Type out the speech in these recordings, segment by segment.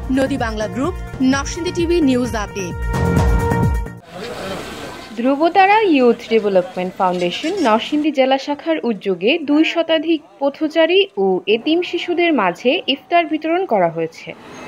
নদী Bangla Group, Narsingdi TV news update. Dhrubatara Youth Development Foundation Narsingdi জেলা শাখার উদ্যোগে 2 শতাধিক পথচারী ও এতিম শিশুদের মাঝে ইফতার বিতরণ করা হয়েছে।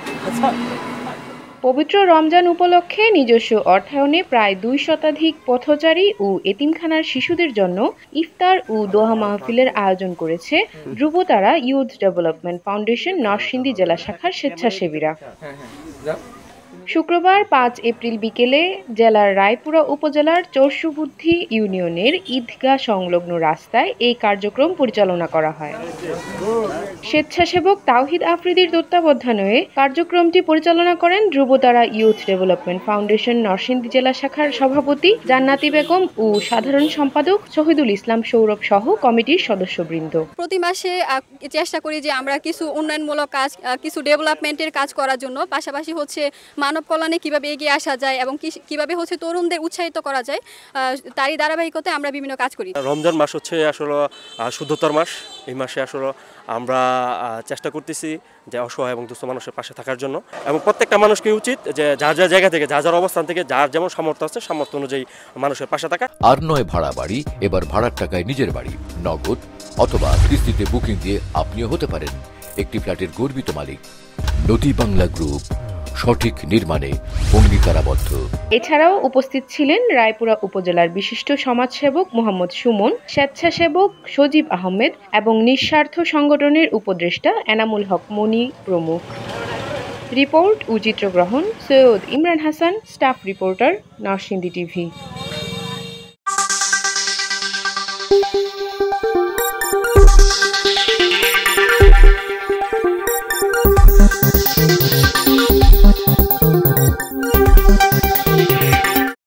পবিত্র রমজান উপলক্ষে নিজস্ব অর্থায়নে প্রায় 2 শতাধিক পথচারী ও এতিমখানার শিশুদের জন্য ইফতার ও দোয়া মাহফিলের আয়োজন করেছে Dhrubatara Youth Development Foundation Narsingdi জেলা শাখার স্বেচ্ছাসেবীরা। শুক্রবার 5 এপ্রিল বিকেলে জেলার রায়পুরা উপজেলার চরসুবুদ্ধি ইউনিয়নের ঈদগাহ সংলগ্ন রাস্তায় এই কার্যক্রম পরিচালনা করা হয়। স্বেচ্ছাসেবক তাওহিদ আফ্রিদির তত্ত্বাবধানে কার্যক্রমটি পরিচালনা করেন Dhrubatara Youth Development Foundation Narsingdi জেলা শাখার সভাপতি জান্নাতি বেগম ও সাধারণ সম্পাদক শহীদুল ইসলাম সৌরভ সহ কমিটির সদস্যবৃন্দ। প্রতি মাসে চেষ্টা করি যে আমরা কিছু উন্নয়নমূলক কাজ, কিছু ডেভেলপমেন্টের কাজ করার জন্য, পাশাপাশি হচ্ছে মানব কল্যাণে কিভাবে এগিয়ে আসা যায় এবং কিভাবে হচ্ছে তরুণদের উৎসাহিত করা যায়, তারই ধারাবাহিকতায় আমরা বিভিন্ন কাজ করি। রমজান মাস হচ্ছে আসলে শুদ্ধতার মাস। এই মাসে আসলে আমরা চেষ্টা করতেছি যে অসহায় এবং দুস্থ মানুষের পাশে থাকার জন্য, এবং প্রত্যেকটা মানুষকে উচিত যে যার যার জায়গা থেকে, যার যার অবস্থান থেকে, যার যেমন সামর্থ্য আছে সামর্থ্য অনুযায়ী মানুষের পাশে থাকা। আর নয় ভাড়া বাড়ি, এবার ভাড়ার টাকায় নিজের বাড়ি, নগদ অথবা কিস্তিতে বুকিং দিয়ে আপনিও হতে পারেন একটি ফ্ল্যাটের গর্বিত মালিক। নদী বাংলা গ্রুপ, সঠিক নির্মাণে অঙ্গীকারাবদ্ধ। এছাড়াও উপস্থিত ছিলেন রায়পুরা উপজেলার বিশিষ্ট সমাজসেবক মোহাম্মদ সুমন, স্বেচ্ছাসেবক সজীব আহমেদ এবং নিঃস্বার্থ সংগঠনের উপদেষ্টা এনামুল হক মনি প্রমুখ। রিপোর্ট ও চিত্রগ্রহণ Syed Imran Hasan, staff reporter, Narsingdi TV.